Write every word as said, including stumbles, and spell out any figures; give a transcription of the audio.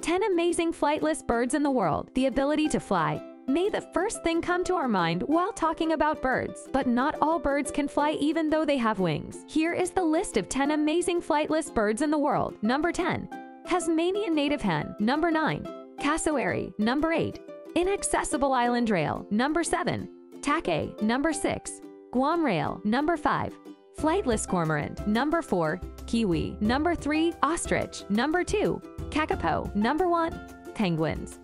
ten amazing flightless birds in the world. The ability to fly may the first thing come to our mind while talking about birds, but not all birds can fly even though they have wings. Here is the list of ten amazing flightless birds in the world. Number ten. Tasmanian Native-Hen. Number nine. Cassowary. Number eight. Inaccessible Island Rail. Number seven. Takahe. Number six. Guam Rail. Number five. Flightless Cormorant. Number four. Kiwi. Number three. Ostrich. Number two. Kakapo. Number one. Penguins.